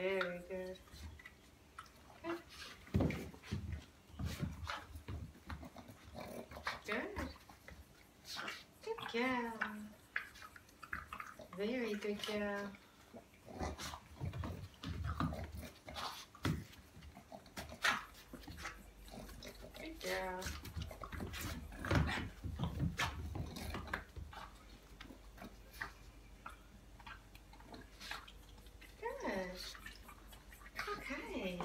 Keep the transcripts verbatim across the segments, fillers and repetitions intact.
Very good. Good. Good girl. Very good girl. Good girl. Good. Okay.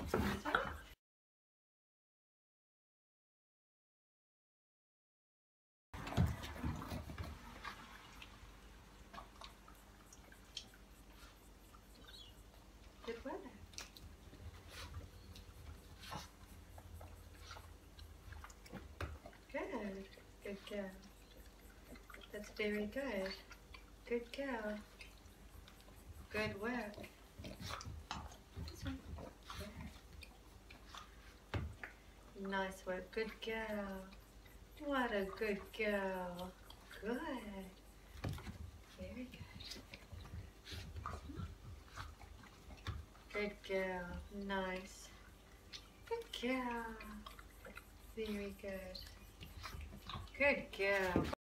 Good weather. Good. Good girl. That's very good. Good girl. Good work. This one. Yeah. Nice work. Good girl. What a good girl. Good. Very good. Good girl. Nice. Good girl. Very good. Good girl.